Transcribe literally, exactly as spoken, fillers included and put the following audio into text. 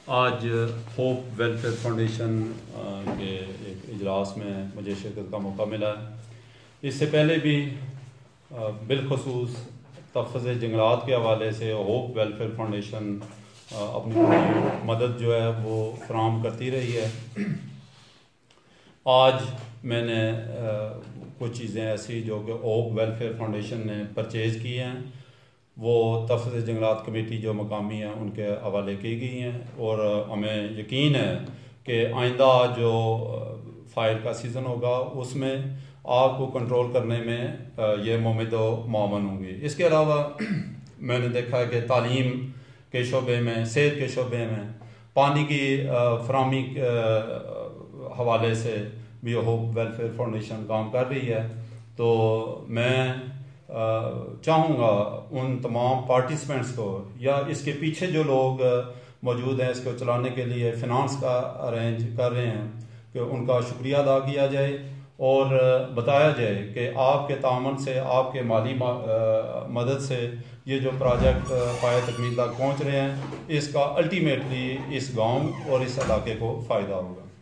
आज hope Welfare foundation के एक इजलास में मुझे शिरकत का मौका मिला है। इससे पहले भी बिलखसूस तहफ़्फ़ुज़ जंगलात के हवाले से होप वेलफेयर फाउंडेशन अपनी पूरी मदद जो है वो फराहम करती रही है। आज मैंने कुछ चीज़ें ऐसी जो कि होप वेलफेयर फाउंडेशन ने परचेज़ की हैं वो तहफ़्फ़ुज़ जंगलात कमेटी जो मकामी हैं उनके हवाले की गई हैं और हमें यकीन है कि आइंदा जो फायर का सीज़न होगा उसमें आग को कंट्रोल करने में ये मुमकिन व मामून होंगी। इसके अलावा मैंने देखा है कि तालीम के शोबे में, सेहत के शोबे में, पानी की फराहमी हवाले से भी होप वेलफेयर फाउंडेशन काम कर रही है। तो मैं चाहूँगा उन तमाम पार्टिसिपेंट्स को या इसके पीछे जो लोग मौजूद हैं इसको चलाने के लिए फ़िनांस का अरेंज कर रहे हैं कि उनका शुक्रिया अदा किया जाए और बताया जाए कि आपके तामन से, आपके माली मदद से ये जो प्रोजेक्ट पाया तकमील तक पहुँच रहे हैं इसका अल्टीमेटली इस गांव और इस इलाके को फ़ायदा होगा।